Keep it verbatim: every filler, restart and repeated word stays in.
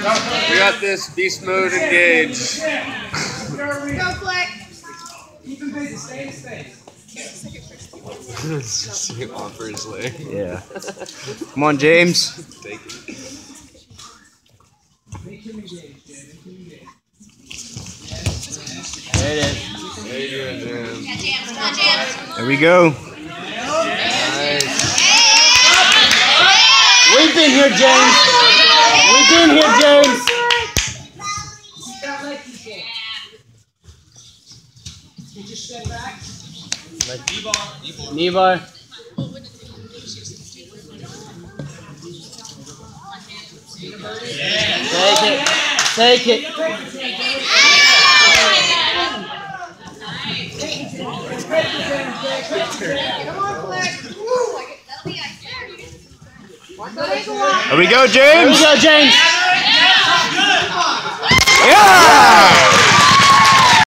We got this beast mode engage. Go, Flick. Keep him busy. Stay in space. He offers leg. Yeah. Come on, James. Take it. Make him engage, Jay. Make him engage. There it is. There you go, Jam. Yeah, Jams. Come on, Jams. There we go. Nice. We've been here, James. We've been here, James. Got leg control. You just step back. Knee bar. Take it. Take it. Come on, Flick. That'll be nice. There we go, James. There we go, James.